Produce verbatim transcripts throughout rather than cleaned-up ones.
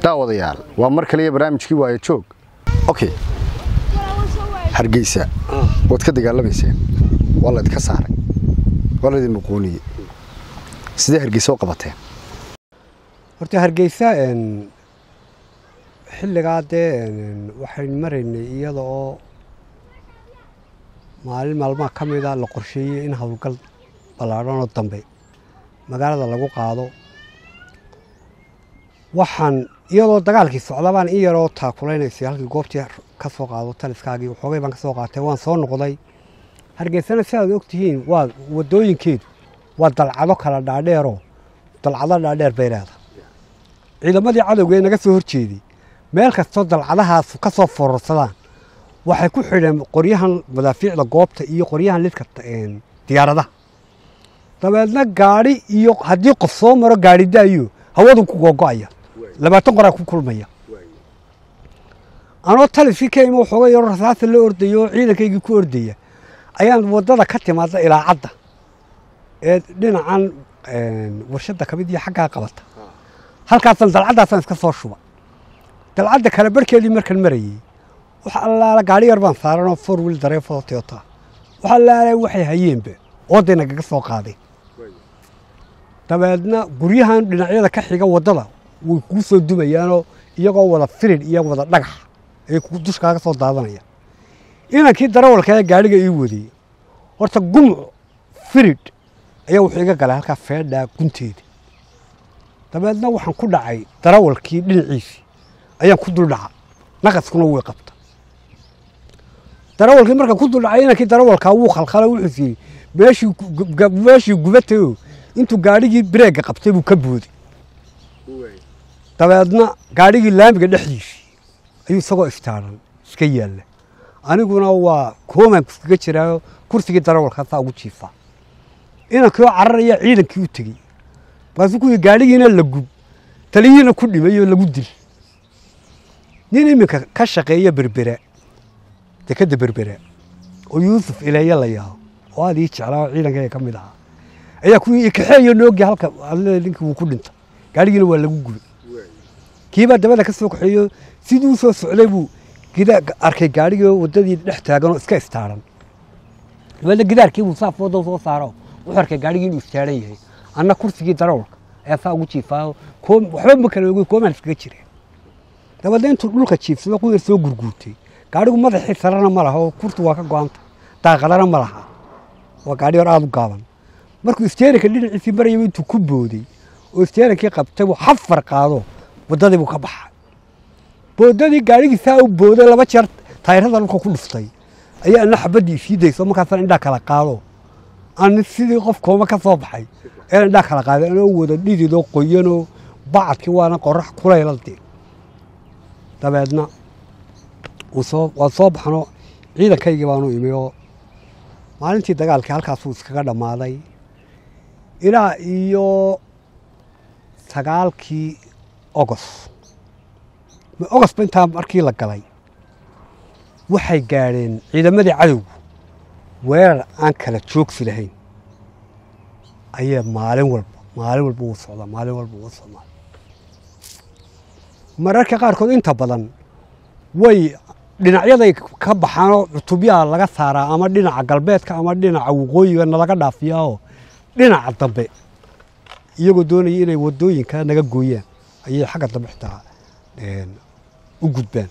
daawadayaal waa mar kale barnaamijkii waayo joog okay hargeysa wad ka dagaalamaysaa walaad ka saaray walaad muqooniye sidee hargeysa u qabateen horta hargeysa een xilliga dee waxaan maraynay iyada oo maalin maalmaha kamida la qorsheeyay in hawlgal ballaaran oo dambe magaalada lagu qaado waxaan iyadoo dagaalkii socdabaan in yaroo taakulaynaysa halkii goobtii ka soo qaado taliskaagii waxoogay baan ka soo qaatay waan soo noqday hargeysana si aad ogtihiin waa wadooyinkeedu waa dalcado kala dhaadheero dalcado dhaadheer bay leedahay ciidamadii cadowga naga soo horjeeday meel kastoo dalcadahaas ka soo fororsadaan waxay ku xidheen qoryahan madaafiicda goobta iyo qoryahan lidka diyaaradaha dabeedna gaari iyo haddii qof soo maro gaari daayo hawadu ku googo'aya labaatan qoraa ku kulmaya anoo taliskii ka imo waxooga yaro rasaasa la ordayo ciidankaygii ku ordaya ayaan waddada ka timaada ilaa cadda ee dhinacan warshadda kamid iyo xaggaa qabata halkaasaan dalcaddaasaan iska soo shuba dalcadda kale barhkeedii markan marayey wax allaala gaari yar baan saaranoo four wheel drive oo Toyota wax allaala waxay hayeenba ooday nagaga soo qaaday dabeedna guryahan dhinacyada ka xiga waddada way ku soo dumayaanoo iyagoo wada firid iyo wada dhagax ay ku dushkaaga soo daadanaya inankii darawalka ee gaariga ii waday horta gumc firid ayaa wuxuu iga galay halkaa feedha gunteeda dabeedna waxaan ku dhacay darawalkii dhinaciisii ayaan ku dul dhacay naqaskuna way qabta darawalkii markaan ku dul dhacay inankii darawalkaa wuu khalkhalay wuxuu siiyey meeshii meeshii gubatayoo intuu gaadhigii bireega qabtay buu ka booday dabeedna gaadhigii laamiga dhexdiisii ayuu isagoo iftaaran iska yaalla aniguna waa koomaan iskaga jiraayo kursigii darawalkaasaa ugu jiifaa inankii oo cararaya ciidankii u tegey markaasuu ku yidhi gaadhigiina la gub taliyiina ku dhimay oo lagu dil nin iminka ka shaqeeya berbera dekadda berbera oo yuusuf ileeya la yaho oo aad ii jeclaa oo ciidankayga ka mid ahaa ayaa ku kaxeeyo noogi halka ninkii wuu ku dhintay gaadhigiina waa lagu gubay kiibaa dabada ka soo kaxeeyo siduu soo socday buu gidaa arkay gaadhigii waddadii dhex taaganoo iska istaaran dabeedna gidaarkii buu saaf wadda soo saaro wuxuu arkay gaadhigii inuu istaaran yahay anna kursigii darawalka ayaa saa ugu jiifaayo waxba ma kala ogeyn koomaan iskaga jireen dabeedna intuu dhulka jiifsado ku yar soo gurguurtay gaadhigu madaxii sarana ma laha oo kurtu waa ka go'anta daaqadana ma laha waa gaadhi hor aada u gaaban markuu isteerinka dhinaciisii marayaba intuu ku booday oo isteerinkii qabtay buu xafar qaado waddadii buu ka baxay boodadii gaadhigii saa u booday laba jeer taayirada dhulka ku dhuftay ayaa ana xabaddii isii dayso markaasaan indhaa kala qaado aan sidii qof kooma ka soo baxay ee indhaa kala qaaday anoo wada dhididoo qoyanoo bacadkii waana qorax kulaylalde dabeedna waan soo baxno ciidankaygii baanu imi oo maalintii dagaalkii halkaasuu iskaga dhammaaday ilaa iyo sagaalkii ogos ogosba intaa markii la galay waxay gaadheen ciidamadii cadowgu weerar aan kala joogsi lahayn ayaa maalin walba maalin walba uu socdaa maalin walba uu socdaa mararka qaarkood inta badan way dhinacyaday ka baxaanoo cutubyaha laga saaraa ama dhinaca galbeedka ama dhinaca waqooyiga nalaga dhaafiyaoo dhinaca dambe iyagoo doonaya inay waddooyinka naga gooyaan ayay xagga dambe xitaa u gudbaan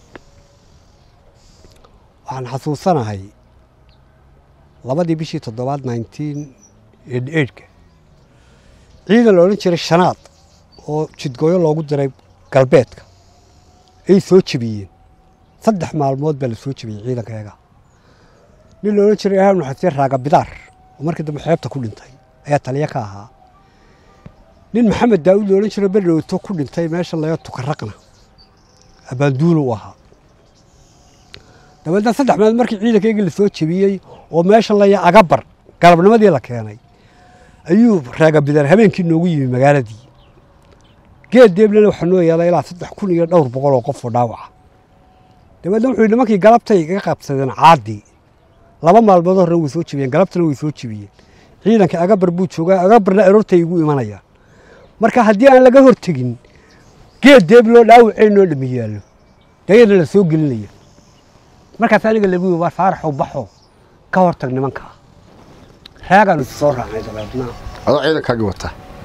waxaan xasuusanahay labadii bishii toddobaad nineteen eighty eight-ka ciidan la odhan jiray shanaad oo jidgooyo loogu diray galbeedka ay soo jebiyeen saddex maalmood baa la soo jebiyey ciidankayaga nin la odhan jiray ahaan nuxaseen raaga bidaar oo markii dambe xeebta ku dhintay ayaa taliya ka ahaa nin maxamed daawud la odhan jiray berdhowto ku dhintay meesha laga tukaraqna abaanduulu u ahaa dabeedna saddex maalmood markii ciidankaygii la soo jebiyey oo meesha laya agabar galabnimadii la keenay ayuu raaga bidaar habeenkii noogu yimi magaaladii geed deeblena waxaa noo yaala ilaa saddex kun iyo dhowr boqol oo qof oo dhaawaca dabeedna wuxuu yidhi nimankii galabtay iga qabsadeen caadii laba maalmood horena way soo jebiyeen galabtana way soo jebiyeen ciidanka agabar buu joogaa agabarna aroortay igu imanayaan marka haddii aan laga hortegin geed deeb loo dhaawaceenoo dhami yaallo dayadna la soo gelinaya markaas aniga lagu yii waa faaraxow baxo ka hortag nimanka raagaan isu soo raacay dabeedna adoo ciidankaagii wata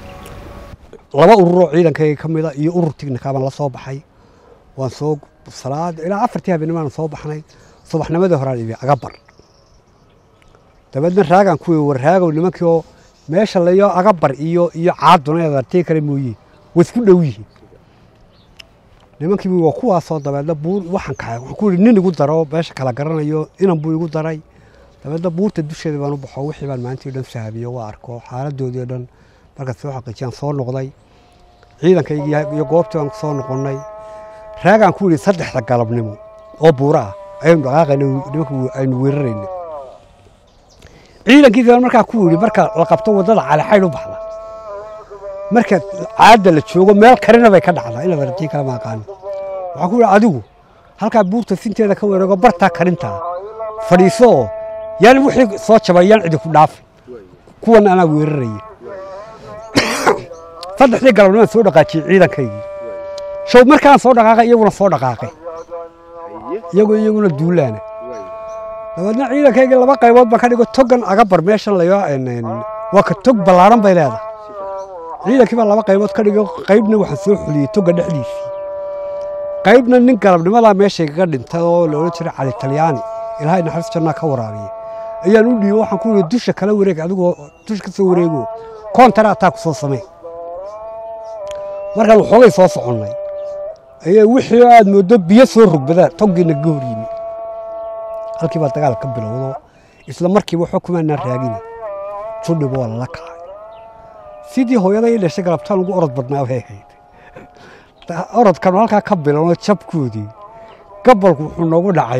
laba ururoo ciidankayga ka mida iyo urur tignika baan la soo baxay waan soo salaad ilaa afartii habeennimaan soo baxnay subaxnimadii horaan ibi agabar dabeedna raagaan kuwii war raagow nimankii oo meesha layo agabar iyo iyo caaduna adartii kale mooye way isku dhow yihiin nimankii waa kuwaasoo dabeedna buur waxaan kahay waxaan ku yidhi nin igu daro meesha kala garanayo inan buu igu daray dabeedna buurta dusheeda baan u baxo wixii baan maalintii dhan sahabiyo waa arko xaaladoodii o dhan markaas soo xaqiijiyaan soo noqday ciidankaygii iyo goobtii baan soo noqonnay raagaan ku yidhi saddexda galabnimo oo buura ah ayaynu dhaqaaqayna nimanka aynu weerarayna ciidankiisa markaa ku yidhi marka la qabto waddada calixaydh u baxda marka caadda la joogo meel karina bay ka dhacdaa in la darajii kala maaqaano waxaan ku yidhi adigu halkaa buurta sinteeda ka wareego bartaa karintaa fadhiiso oo yaani wixii soo jabayaan cidi ku dhaafay kuwan anaa weeraraya saddexdii galabnimaan soo dhaqaajiyey ciidankaygii show markaan soo dhaqaaqay iyaguna soo dhaqaaqay iyagu iyaguna duulaana dabeedna ciidankaygii laba qaybood baan ka dhigo togan agabar meeshan layo waa ka tog ballaaran bay leedahay ciidankii baa laba qaybood ka dhigo qaybna waxaan soo xuliyey toga dhexdiisii qaybna nin galabnimadaa meeshay kaga dhintay oo la odhan jiray cali talyaani ilaahay naxariis jannaa ka waraabiye ayaan u dhiibo waxaan ku yidhi dusha kala wareeg adigoo dusha ka soo wareego koontara ataa ku soo samey markaan waxoogay soo soconnay ayaa wixii aad mooddo biyo soo rogbadaan toggiina ga hor yimi halkii baa dagaal ka bilowdo isla markiiba waxba kumaanaan raagina judhiba waa lala kacay sidii hooyada ii dhashay galabtaan ugu orod badnaa bay ahayd orodkanu halkaa ka bilowno jabkoodii gabalku wuxuu noogu dhacay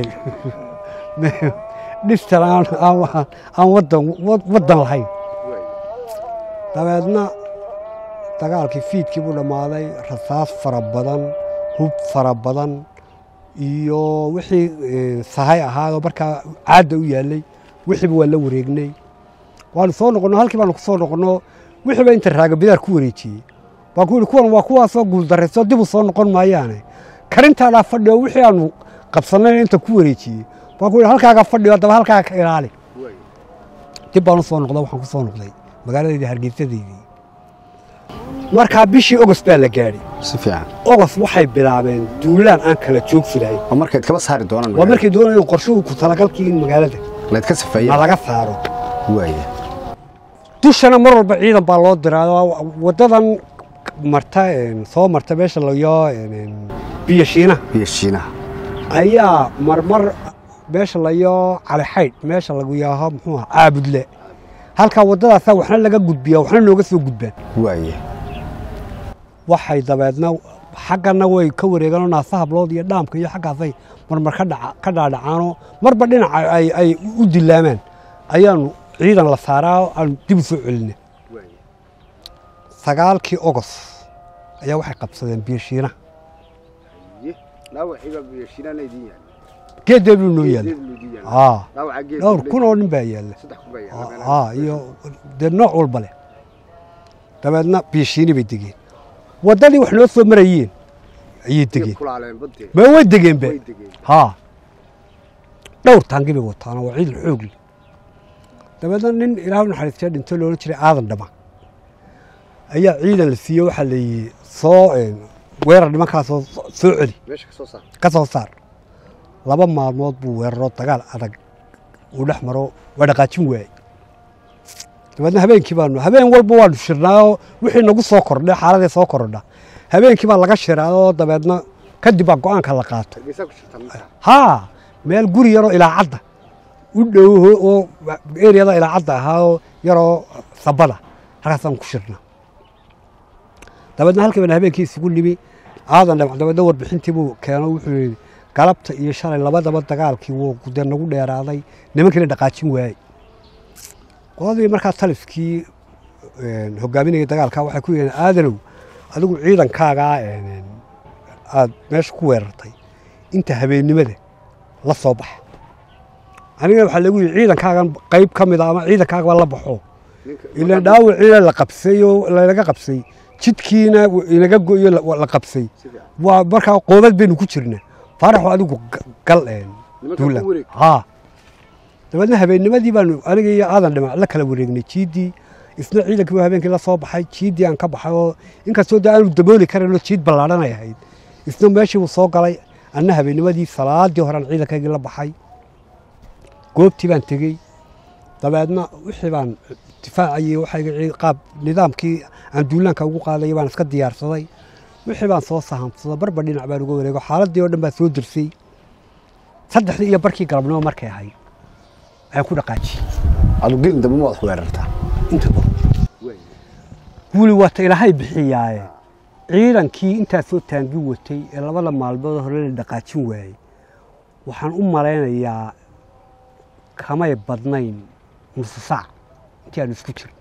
dhistan aan waddan lahayn dabeedna dagaalkii fiidkii buu dhammaaday rasaas fara badan hub fara badan iyo wixii sahay ahaayoo markaa caadda u yaallay wixiiba waa la wareegnay waanu soo noqonno halkii baanu ku soo noqonno wixiiba inta raaga bidaar ku wareejiyey waan ku yidhi kuwan waa kuwaasoo guuldarraysoo dib u soo noqon maayaane karintaadaa fadhi oo wixii aanu qabsannayna inta ku wareejiyey waan ku yidhi halkaaga fadhi oo daba halkaaga ka ilaali dib baanu soo noqda waxaan ku soo noqday magaaladeydii hargeysadeydii markaa bishii ogos baa la gaadhay si fiican ogos waxay bilaabeen duulaan aan kala joogsi lahayn oo markayd kaba saari doonaan waa markay doonayeen qorshuhu ku talagalkii in magaalada layd ka safeeyay ma laga saaro waaye dushana mar walba ciidan baa loo diraa waddadan marta soo marta meesha layo biyo shiinaha biyo shiinaha ayaa marmar meesha layo calixaydh meesha lagu yaaho muxuu ahaa caabudle halkaa waddadaasaa waxna laga gudbiyaa waxna nooga soo gudbaan waaye waxay dabeedna xaggana way ka wareeganoo naasa hablood iyo dhaamka iyo xaggaasay marmar ka dhaadhacaanoo marba dhinaca ay u dilaamaan ayaanu ciidan la saaraa aanu dib u soo celinna sagaalkii ogos ayaa waxay qabsadeen biyoshiinaha geed deebluu noo yaalla dhowr kun oo nin baa yaalla iyo dee nooc walba leh dabeedna biyoshiini bay degeen waddadii wax noo soo marayeen ayay degeen ma way degeenba haa dhowr taangi bay wataana waa ciidan xoog leh dabeedna nin ilaahu naxariistay dhinto loolan jiray aadan dhama ayaa ciidan la siiyey waxaa layii soo weerar nimankaasoo soo celi ka soo saar laba maalmood buu weeraro dagaal adag uu dhex maro waa dhaqaajin waayey dabeedna habeenkii baanu habeen walba waanu shirnaayoo wixii nagu soo kordhay xaaladii soo kordha habeenkii baa laga shiraayoo dabeedna kadib baa go'aanka la qaato haa meel guri yaroo ilaacadda u dhow oo eriyada ilaacadda ahaao yaroo sabada halkaasaan ku shirnaa dabeedna halkii baan habeenkii isugu nimi aadan dhamac dabeedna warbixintii buu keeno wuxuu yidhi galabta iyo shalay labadaba dagaalkii wuu dee nagu dheeraaday nimankiina dhaqaajin waayey qoladii markaa taliskii hogaaminayay dagaalkaa waxay ku yidheen aadanow adigu ciidankaagaa aad meesha ku weerartay inta habeennimada la soo baxa anigana waxaa lagu yidhi ciidankaagan qayb ka mid a ama ciidankaaga la baxo ilaan dhaawiciina la qabsay oo lalaga qabsay jidkiina inaga go'yo la qabsay waa markaa qoobad baynu ku jirnaa faaraxu adigu gal duulan haa dabeedna habeennimadii baanu aniga iyo aadan dhimac la kala wareegnay jiiddii isna ciidankii habeenkii la soo baxay jiiddii aan ka baxay oo inkastoo dee aanu dabooli karanoo jiid ballaadhan ay ahayd isna meeshii buu soo galay anna habeennimadii salaadii horean ciidankaygii la baxay goobtii baan tegey dabeedna wixii baan difaacayey waxayga qaab nidaamkii aan duulaanka ugu qaadayay baan iska diyaarsaday wixii baan soo sahamsaday barba dhinac baan uga wareego xaaladii oo dhan baa soo dirsay saddexdii iyo barkii galabnimo markay ahayd ayaan ku dhaqaajiyey adu gelin dambe ma wad weerartaa inta badan guuli waata ilaahay bixiyaaye ciidankii intaasoo taangi watay ee labada maalmood hore la dhaqaajin waayey waxaan u malaynayaa kamay badnayn nusu saac intii aanu isku jirin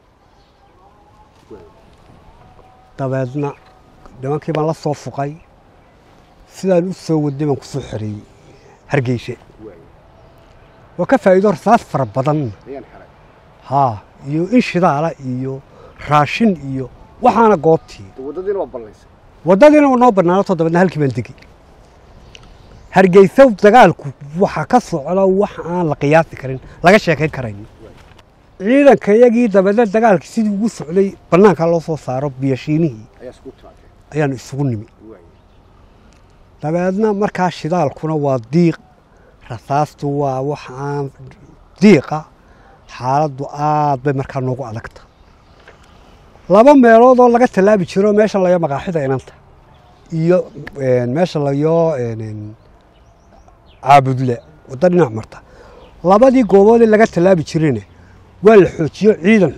dabeedna nimankii baan la soo fuqay sidaan u soo wadnay baan ku soo xoreeyey hargeysa waa ka faa'iido rasaas fara badan haa iyo in shidaala iyo raashin iyo waxaana goobtii waddadiina waa ballaysay waddadiina waa noo bannaanato dabeedna halkii baan degey hargeysa dagaalku waxa ka socda wax aan la qiyaasi karin laga sheekayn karayn ciidanka iyagii dabeedna dagaalkii sidii ugu socday bannaanka loo soo saaro biyashiinihii ayaanu isugu nimi dabeedna markaa shidaalkuna waa diiq rasaastu waa wax aan diiqa xaaladdu aad bay markaa noogu adagta laba meelood oo laga tallaabi jiro meesha layo maqaaxida inanta iyo meesha layo caabudle wadda dhinac marta labadii gooboodee laga tallaabi jirayna waa la xoojiyo ciidan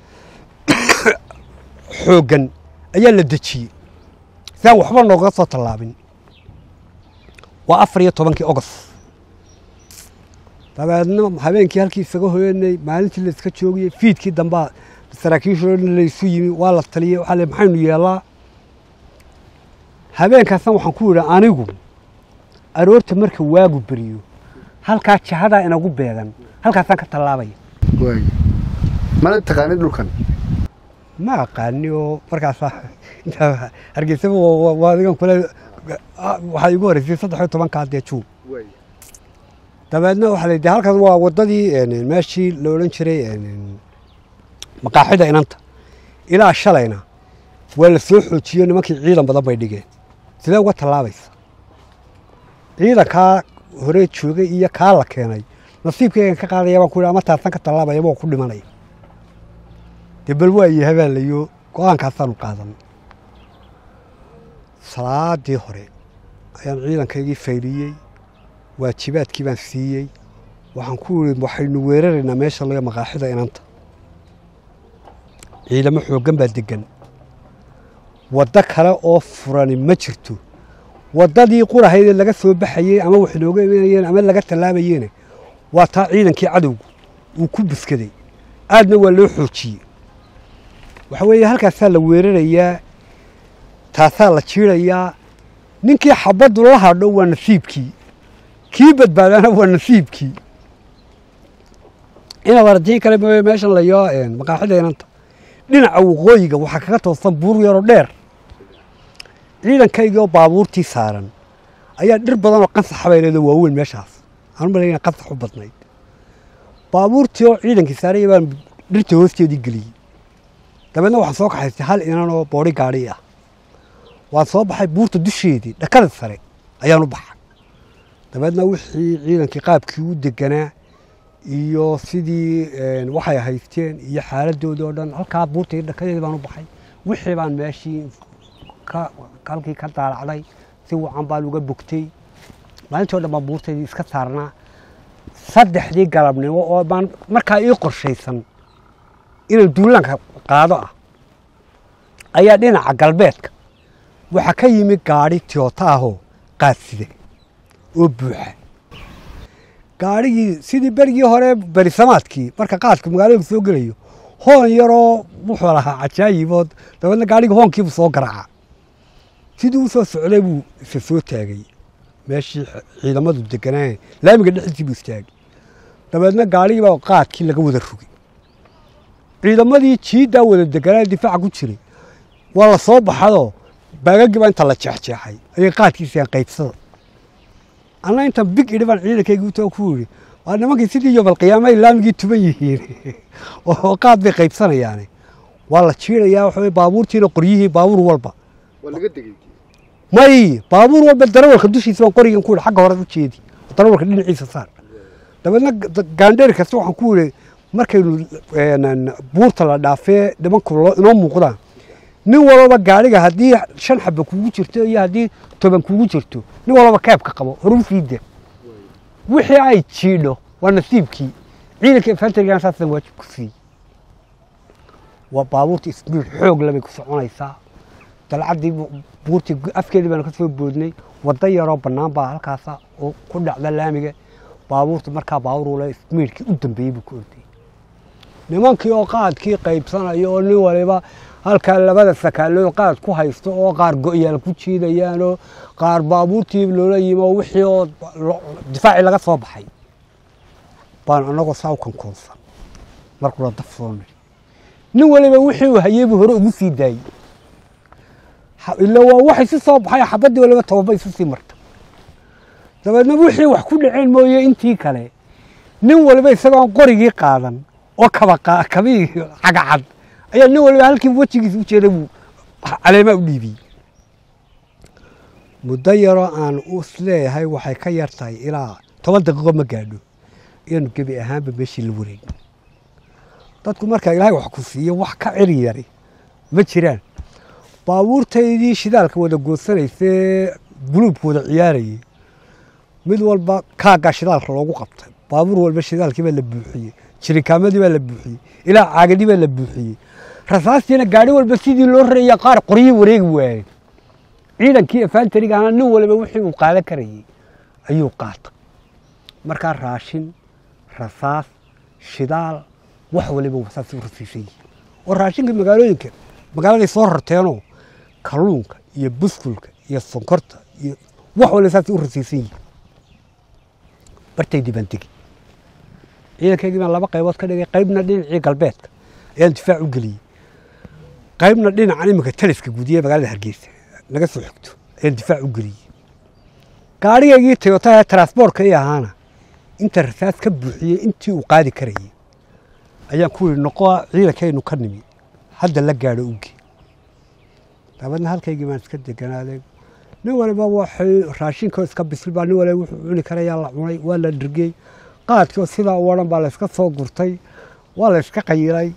xooggan ayaa la dejiyey sidaan waxba nooga soo tallaabin waa afar iyo tobankii ogos dabeedna habeenkii halkii isaga hoyanay maalintii la iska joogiyey fiidkii dambaa saraakiishoo laysu yimi waa la taliyey waxaa le maxaynu yeellaa habeenkaasna waxaan ku yidhi anigu aroorta marka waagu beriyo halkaa jahadaa inagu beegan halkaasaan ka tallaabaya mana taqaanid dhulkan ma aqaani oo markaasa hargeysaba waa adigan kule waxaa igu horeysay saddex iyo tobankaa dee juun dabeedna waxaa la de halkaas waa waddadii meeshii la odhan jiray maqaaxida inanta ilaa shalayna waa la soo xoojiyo nimankii ciidan badan bay dhigeen sidee uga tallaabaysa ciidankaa hore joogay iyo kaa la keenay nasiibkaygan ka qaadaya baan ku yidhi ama taasan ka tallaabaya waa ku dhimanaya dee bal waa iyo habaalayo go-aankaasaanu qaadan salaadii hore ayaan ciidankaygii fayliyey waajibaadkii baan siiyey waxaan ku yidhi waxaynu weeraraynaa meesha laga maqaaxida inanta ciidamo xooggan baa degan waddo kale oo furani ma jirto waddadii qurahaydee laga soo baxayey ama wax inooga imanayeen ama laga tallaabayeene waa taa ciidankii cadowgu uu ku buskaday aadna waa loo xoojiyey waxa weeye halkaasaa la weerarayaa taasaa la jiirayaa ninkii xabaddu la hadho waa nasiibkii kii badbaadana waa nasiibkii inaad aragtiin kale mooye meeshan layo maqaaxida inanta dhinaca waqooyiga waxaa kaga toosan buur yaroo dheer ciidankaygii oo baabuurtii saaran ayaa dhir badan oo qansax habeeleeda waaweyn meeshaas aan u malayna qansax u badnayd baabuurtii oo ciidankii saaraya baan dhirta hoosteedii geliyey dabeedna waxaan soo kaxaystay hal inan oo boodhi gaadhi ah waan soo baxay buurta dusheedii dhakada sare ayaan u baxay dabeedna wixii ciidankii qaabkii u deganaa iyo sidii waxay haysteen iyo xaaladooda oo dhan halkaa buurta dhakadeedii baan u baxay wixii baan meeshii halkii ka daalacday si wacan baan uga bogtay maalintii o dhan baan buurtaydii iska saarnaa saddexdii galabnimo oo baan markaa ii qorshaysan inaan duulaanka qaado ah ayaa dhinaca galbeedka waxaa ka yimi gaadhi tiyota ahoo qaadside oo buuxa gaadhigii sidii berigii hore berisamaadkii marka qaadka magaalada soo gelayo hoon yaroo wuxuu lahaa cajaayibood dabeedna gaadhigii hoonkiibuu soo garaaca sidii u soo socday buu isa soo taagay meeshii ciidamadu deganaayen laamiga dhexdiisii buu istaagay dabeedna gaadhigii baa qaadkii laga wada rogay ciidamadii jiiddaa wada deganaa difaaca ku jiray waa la soo baxado baagagii baa inta la jeexjeexay ayay qaadkiisii qaybsada anna inta big idhiban ciidankaygu too ku yiri waa nimankii sidii yobal qiyaamay laamigii tuban yihiin oo qaad bay qaybsanayaan waa la jiirayaa waxa baabuurtiina qoryihii baabuur walba waa laga degay may baabuur walba darawalka dushiisa baan qorigan ku xagga hore u jeedi darawalka dhinaciisa saar dabadna gaandheer kasta waxaan ku yiri markaynu buurta la dhaafee nimanku inoo muuqdaan nin walba gaariga haddii shan xabba kugu jirto iyo haddii toban kugu jirto nin walba keebka qabo horu fiida wixii ay jiidho waa nasiibkii ciidanka infanterigan saasan waajib ku sii waa baabuurta isbiil xoog labay ku soconaysaa dalcaddii buurtii afkeedii baan ka soo boodnay wadda yaroo bannaan baa halkaasa oo ku dhacda laamiga baabuurta markaa baabuur wala ismiilkii u dambeeyey buu ku orday nimankii oo qaadkii qaybsanaya oo nin waliba halkaa labada sakaaloo qaad ku haysto oo qaar go'yaal ku jiidayaan oo qaar baabuurtii loola yimi oo wixii oo difaaci laga soo baxay baan anagoo saa u kankoonsan markuu la dafsoonay nin waliba wixii uu hayay buu hore ugu sii daayey ila waa wax isu soo baxay xabadii waliba toba isu sii marta dabeedna wixii wax ku dhaceen mooye intii kale nin waliba isagoo qorigii qaadan oo kaba kabii cagacad ayaa nin waliba halkii wajigiisa u jeeday buu caleema u dhiibiyey muddo yaroo aan us leeyahay waxay ka yar tahay ilaa toban daqiiqo ma gaadho iyanu gebi ahaanba meeshii la wareegin dadku markaa ilaahay wax ku siiyo wax ka ceri yari ma jiraan baabuurtaydii shidaalka wada goodsanaysee buluubka wada ciyaarayay mid walba kaaggaa shidaalka loogu qabtay baabuur walba shidaalkii baa la buuxiyey jirikaamadii baa la buuxiyey ilaa caagadii baa la buuxiyey rasaastiina gaadhi walba sidii loo raraya qaar qoryihii wareegi waayeen ciidankii infanterigaana nin waliba wixii uu qaadan karayey ayuu qaatay markaa raashin rasaas shidaal wax waliba wasaas u rasiisan yihiin oo raashinka magaalooyinka magaaladay soo rarteenoo kalluunka iyo buskulka iyo sonkorta iyo wax waliba saas u rasiisan yihiin bartaydii baan degi ciidankaygii baan laba qaybood ka dhigay qaybna dhinacii galbeedka ayaan difaac u geliyey qaybna dhinacan iminka taliska gudiye magaalada hargeysa naga soo xigto ayaan difaac u geliyey gaarigaygii toyota ee transportka ii ahaana inta rasaas ka buuxiyey intii uu qaadi karayey ayaan ku yidhi noqo ciidankaynu ka nimi hadda la gaadho ugi dabeedna halkaygii baan iska deganaaday nin waliba waxay raashinkoo iska bisil baa nin waliba wuxuu cuni karayaa la cunay waa la dhirgey qaadkii sidaa u odhan baa la iska soo gurtay waa la iska qayilay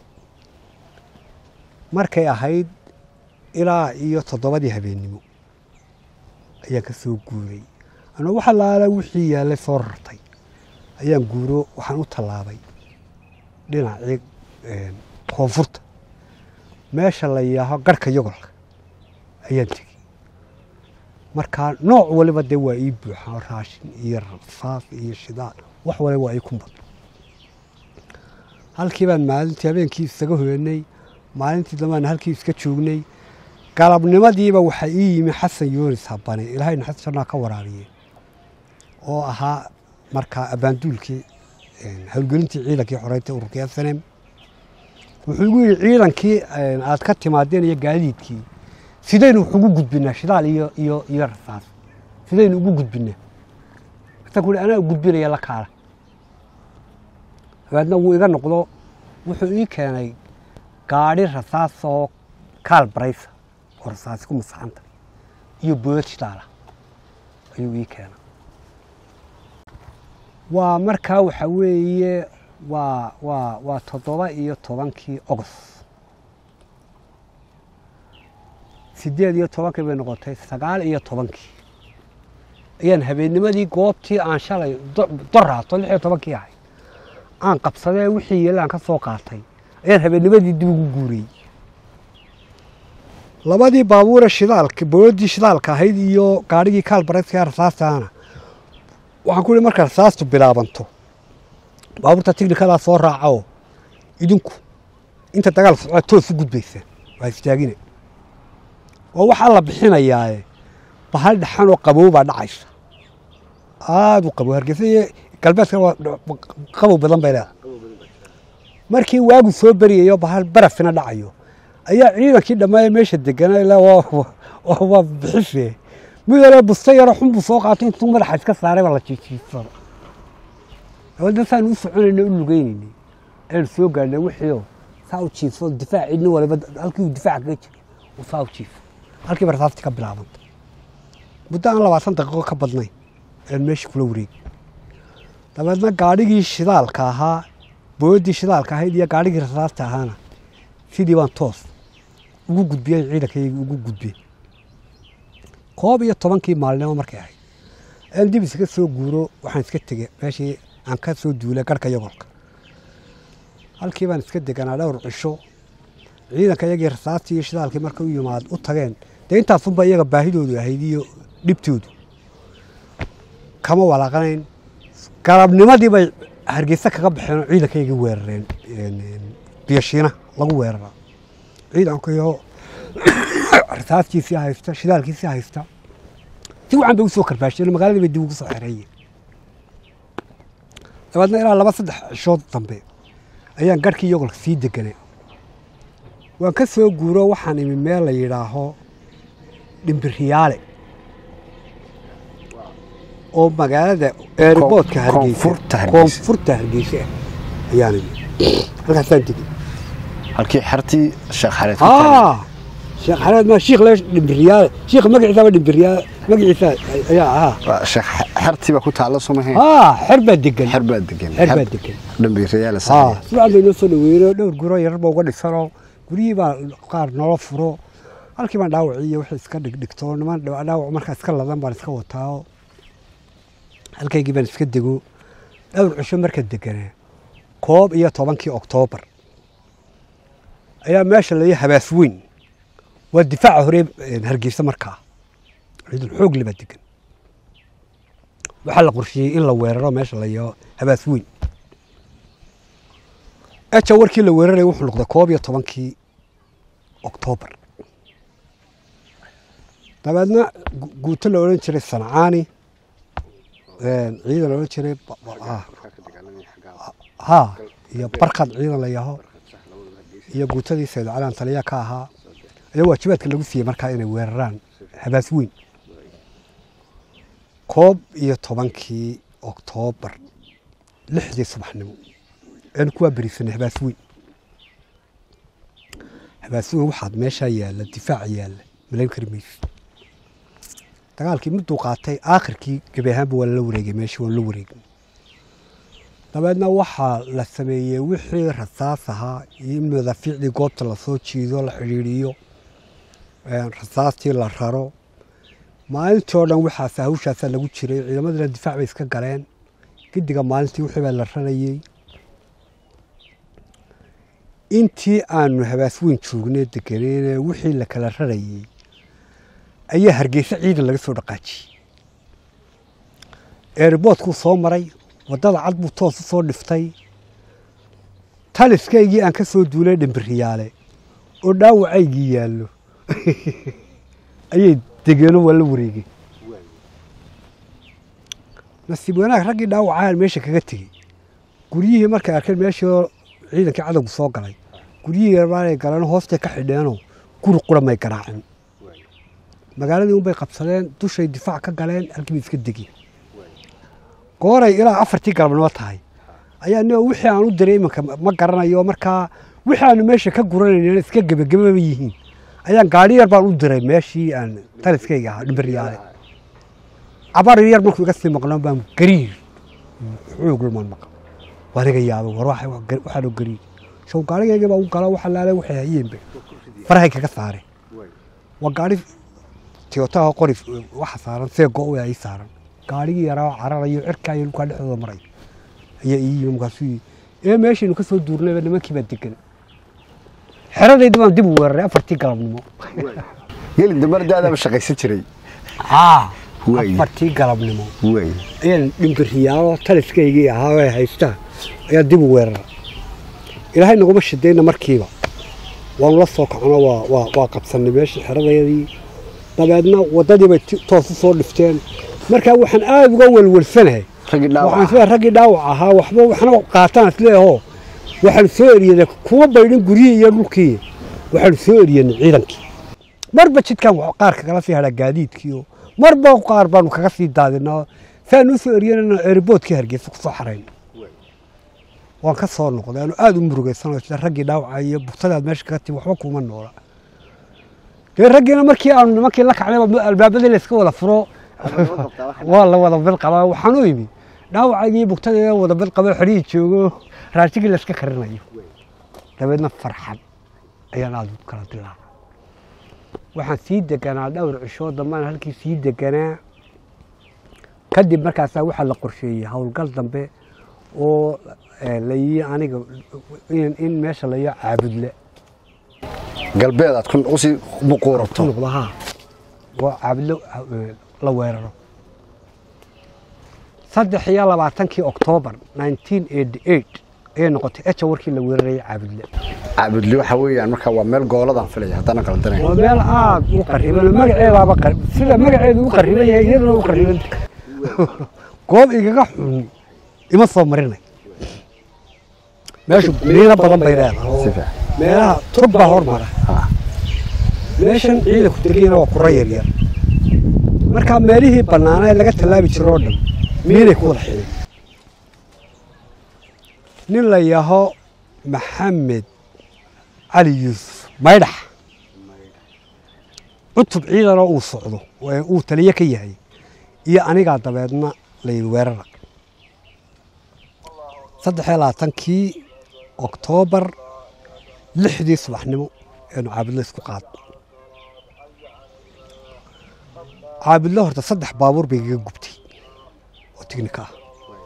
markay ahayd ilaa iyo toddobadii habeennimo ayaan ka soo guuray anuu waxa laala wixii yaallay soo rartay ayaan guuro waxaan u tallaabay dhinacii koonfurta meesha la yaaho garhka yogolka ayaan tegey markaa nooc waliba dee waa ii buuxaan raashin iyo rasaas iyo shidaal wax waliba waa ii ku badan halkii baan maalintii habeenkii isaga hoyanay maalintii dambaan halkii iska joognay galabnimadiiba waxaa ii yimi xasan yoonis habane ilaahay naxariis jannaa ka waraabiyey oo ahaa markaa abaanduulkii howlgelintii ciidankii xoreynta ururkii S N M wuxuu igu yidhi ciidankii aad ka timaadeen iyo gaadiidkii sidaynu wax ugu gudbinaa shidaal iyo iyo iyo rasaas sidaynu ugu gudbinaa markaa ku yidhi anaa gudbinaya la kaala dabeedna wuu iga noqdo wuxuu ii keenay gaadhi rasaas oo kaal baraysa oo rasaasi ku masaxanta iyo boodad shidaala ayuu ii keenay waa markaa waxa weeye waa waa waa toddoba iyo tobankii ogos sideed iyo tobankii bay noqotay sagaal iyo tobankii ayaan habeennimadii goobtii aan shalay doraato lix iyo tobankii ahay aan qabsadee wixii yeelaan ka soo qaatay ayaan habeennimadii dib ugu guuriyey labadii baabuura shidaalka boodadii shidaalka ahayd iyo gaadhigii kaalbarayska rasaastaana waxaan ku yidhi marka rasaastu bilaabanto baabuurta tiknikadaa soo raacaoo idinku inta dagaal socda toos u gudbaysaan waa istaagine oo waxaa la bixinayaae bahal dhaxan oo qabow baa dhacaysa aada u qabow hargeysa iyo galbeedka qabow badan bay leedahay markii waagu soo beriyayo bahal barafina dhacayo ayaa ciidankii dhammaaya meesha deganaa ilaa waa waa bixisee midale busta yaro xun buu soo qaatay intuu madaxa iska saaray baa la jiijiifsada dabadna saan u soconayna u lugeynayna aynu soo gaadhnay wixiioo saa u jiifso difaac cidna waliba halkii uu difaac kaga jiray uu saa u jiifo halkii ba rasaastii ka bilaabantay muddo aan labaatan daqiiqo ka badnayn ayaan meesha kula wareegay dabeedna gaadhigii shidaalka ahaa booyaddii shidaalka ahayd iyo gaadhigii rasaasta ahaana sidii baan toos ugu gudbiyey ciidankayagii ugu gudbiyey koob iyo tobankii maalinimo markay ahayd ayaan dib iskaga soo guuro waxaan iska tegey meeshii aan ka soo duulay garhka yagolka halkii baan iska deganaa dhowr cisho ciidanka iyagii rasaastii iyo shidaalkii markay u yimaad u tageen dee intaasunba iyaga baahidoodu ahayd iyo dhibtoodu kama walaaqanayn galabnimadii bay hargeysa kaga baxeen oo ciidankaygii weerareen biyashiina lagu weerara ciidankayo rasaaskiisii haysta shidaalkiisii haysta si wacan bay u soo karbaasheen magaaladii bay dib ugu soo xereeyeen dabeedna ilaa laba saddex cishood dambe ayaan garhkii yogolka sii deganay waan ka soo guuro waxaan imi meel la yidhaaho dhimbiriyaale oo magaalada airboodka hargeysa koonfurta hargeysa ah ayaan imi halkaasaan tegey halkii xertii sheekh xareed aa sheekh xareed ma sheekh leesh dhimbiriyaale sheekh magaciisa ba dhimbiriyaale magaciisa ayaa ahaa sheekh xertii ba ku taalo Soomaaliya aa xer baa degan xer baa degan xer baa degan dhimbiriyaale aa suucan bay noo soo dhaweeyeen dhowr guro yar baa uga dhisano guriyii baa qaar nolol furo halkii baan dhaawaciyey wax iska dhigdhigto niman dhaawac markaa iska ladan baan iska wataa halkaygii baan iska dego dhowr cisho marka deganaa koob iyo tobankii oktoobar ayaa meesha la yahay habaas weyn waa difaaca hore hargeysa markaa ciidan xoog laba degan waxaa la qorsheeyey in la weeraro meesha la yaho habaas weyn eja warkii la weeraray wuxuu noqday koob iyo tobankii oktoobar dabeedna guuto la odhan jiray sancaani ciidan la odhan jiray ha iyo barkad ciidan la yaho iyo guutadii Sayd Calaan taliya ka ahaa ayaa waajibaadka lagu siiyey markaa inay weeraraan habaas weyn koob iyo tobankii oktoobar lixdii subaxnimo aan kuwa bariisanay habaas weyn habaas weyn waxaad meesha yaala difaac yaala malayn karimays dagaalkii mid uu qaatay aakhirkii gabi ahaanba waa la wareegay meesha waa la wareegay dabeedna waxaa la sameeyey wixii rasaas ahaa iyo madaafiicdii goobta lasoo jiido la xidhiidhiyo rasaastii la raro maalintii oo dhan waxaas hawshaasaa lagu jiray ciidamadana difaac bay iska galeen gidiga maalintii wixii baa la rarayey intii aanu habaas weyn joognay deganeen wixii la kala rarayey ayaa hargeysa ciidan laga soo dhaqaajiyey airboodkuu soo maray waddada cad buu toos u soo dhiftay taliskaygii aan ka soo duulay dhimbiriyaale oo dhaawacaygii yaallo ayay degeeno waa la wareegay nasiib wanaag raggii dhaawacaan meesha kaga tegey guryihii markay arkeen meeshii ciidankii cadowgu soo galay guryihii yarbaanay galeen hoostay ka xidheenoo guri qura may garaacin magaaladii unbay qabsadeen dushay difaac ka galeen halkii bay iska degeen gooray ilaa afartii galabnimo tahay ayaa nin wixii aan u diray imanka ma garanayo markaa wixii aanu meesha ka guranayna iska gebagababa yihiin ayaan gaadhi yar baan u diray meeshii aan taliskayga ahaa dhimbiriyaale cabar yar markuu iga sii maqnaan baan gariir xoog lumaan maqan waa laga yaabay war waxaa loo gariir show gaadhigayga baa u gala waxa laale waxay hayeenba farahay kaga saare waa gaadhi tiyootaha qori waxa saaran seego u ay saaran gaadhigii yaraa cararayo cirkaayo dhulkaa dhexdooda maray ayaa ii yimi markaasuu ee meeshaynu ka soo duurnayba nimankii baa degan xeradaydi baan dib u weeraray afartii galabnimo geli damar daadaba shaqaysan jiray haa afartii galabnimo ayaan dhimbiriyaalo taliskaygii ahaa ee haystaa ayaa dib u weeraray ilaahay naguma shidayna markiiba waanu la soo kacno waa waa qabsannay meeshii xeradayadii dabeedna waddadii bay toos u soo dhifteen markaa waxaan aad uga welwelsanahay waxaan sida raggii dhaawac ahaa waxba waxna qaataan isleeyaho waxaan soo eriyay kuwa baydhin guryihii iyo dhulkii waxaanu soo eriyeen ciidankii marba jidkan qaarka kala sii hadhaa gaadiidkiio marba qaar baanu kaga sii daadinaa saanu soo eriyeen airboodkii Hargeysa kusoo xarayn waan ka soo noqday aanu aad u murugaysanayo sida raggii dhaawacay iyo bugtadaad meesha ka tii waxba kuma noola dee raggiina markii aanu nimankii la kacnay albaabadii la iska wada furo waa la wada bil qabaa waxaan u yimi dhaawacagii bugtadii wada bil qabaa xiriir joogo raashigii la iska karinayo dabeedna farxad ayaan aad u kala dilaa waxaan sii deganaa dhowr cisho dambana halkii sii deganaa kadib markaasaa waxaa la qorsheeyey howlgal dambe oo layi aniga in meesha layo caabudle galbeed aad ku sii muquurato noqdaha waa caabudle la weeraro saddex iyo labaatankii Oktoobar nineteen eighty-eight ee noqotay echa warkii la weeraray caabudle caabudle waxa weeyaan marka waa meel gooladan filay hadana qaldanay waa meel aad u qariban magaceeda ba qarib sida magaceedu u qariban yahay iyaduna u qariban goob igaga xun ima soo marinay meeshu meelo badan bay leedahay meelaha tubba hormara meeshan ciidanku degiina waa ku rayar yar marka meelihii banaanay laga talaabi jiro dhan meelay ku wada xidhay nin la yaho Maxamed Ali Yuusuf Maydhax cutub ciidan oo uu socdo oo uu taliye ka yahay iyo aniga dabeedna la weerara saddex iyo labaatankii Oktoobar lixdii subaxnimo ee caabudle isku qaad caabudle horta saddex baabuur bay iga gubtay oo tiknika ah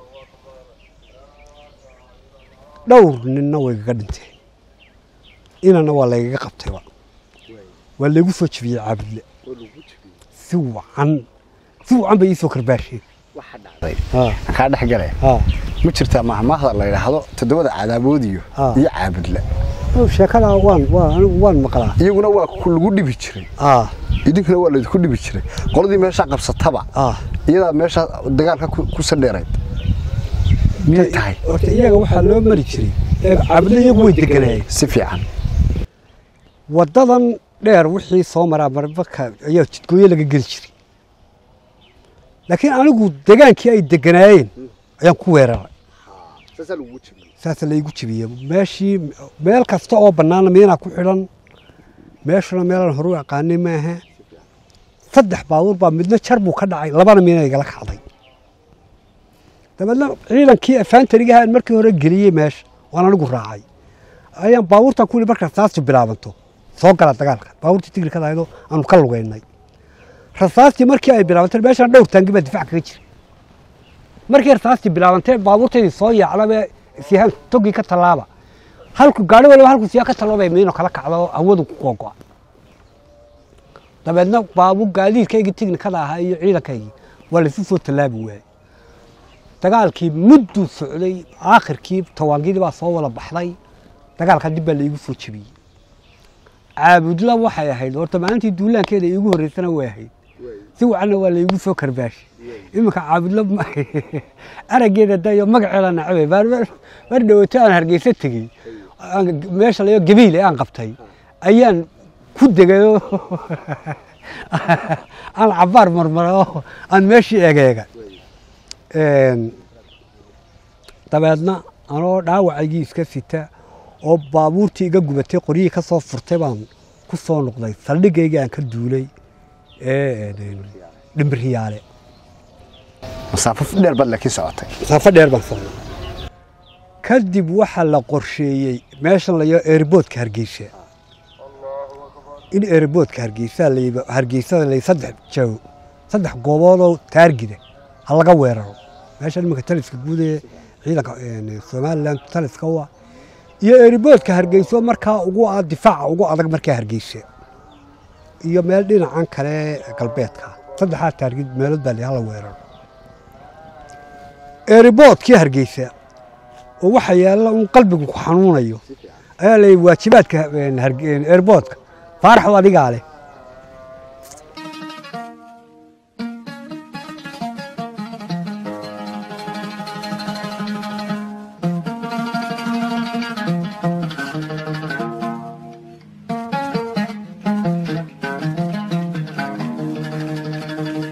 dhowr ninna way iga dhinteen inana waa la iga qabtayba waa lagu soo jibiyay caabudle si wacan si wacan bay isoo karbaasheen waxa dhacday ka dhex galay ma jirtaa mahmaahda la yiraahdo todobada cadaaboodiyo iyo caabudle oo sheekada waan waan waan maqlaa iyaguna waa ku lagu dhibi jiray ah idinkuna waa la isku dhibi jiray qoladii meesha qabsataba ah iyada meesha dagaalka ku sadheeray mid tahay horta iyaga waxa loo mari jiray ee caabudle iyagu way deganayeen si fiican wadadan dheer wixii soo maraa marba ayaa jidkooyo laga geli jiray laakiin anigu degaankii ay deganaayeen ayaan ku weeraray saasa lagu jibiyay saasa lagu jibiyay meeshii meel kasta oo banaana meena ku xidhan meeshuna meelan horu aqaanay ma aha saddex baabuur baa midna jar buu ka dhacay labana meena igala kacday dabeedna ciidankii afaantariga aan markii hore geliyay meesha waan anigu raacay ayaan baabuurtan ku markaa saas bilaabanto soo gala dagaalka baabuurtii tigirkada aydo aanu ka lugaynay rasaastii markii ay bilaabantay meeshan dhowr taangi baa difaac kaga jira markii rasaastii bilaabantay baabuurtaydi soo yaaclaba siyahan togi ka talaaba halku gaari waliba halku siyaa ka talaabay meeno kala kacdo awadu ku go'go dabeedna baabuur gaadiidkayga tignikada ahaa iyo ciidankaygi waa la soo talaabi waayay dagaalkii muddo socday aakhirkii tawaangidii baa soo wada baxday dagaalka dib baa la igu soo jibiyay caabudle waxay ahayd horta maalintii duulaankeeda igu horeysana way ahayd si wacan waa la igu soo karbaashay iminka caabudle arageeda dayo magaceeda nacay baar baar dhawaato aan Hargeysa tagay meesha layo gabiil aan qabtay ayaan ku degayo aan cabaar marmaro aan meeshii eegeega een dabeedna anoo dhaawacaygi iska sita oo baabuurtii iga gubatay qoriyii ka soo furtay baan ku soo noqday saldhigayga aan ka duulay ee Dhimriyaale masaafo dheer bad laakiin socotay masaafo dheer baan socday kadib waxa la qorsheeyay meesha la yahay airportka Hargeysa in airportka Hargeysa la yahay Hargeysa la saddex jaw saddex goobood oo taargida hal laga weeraro meesha nimanka taliska guud ee ciidanka Soomaaliland taliska waa iyo airportka Hargeysa markaa ugu aad difaac ugu adag markaa Hargeysa iyo meel dhinacan kale galbeedka saddexda taargid meelood baa la weeraro airportkii Hargeysa oo waxa yaala un qalbigu ku xanuunayo ayaa la waajibaadka airportka faarax adiga leh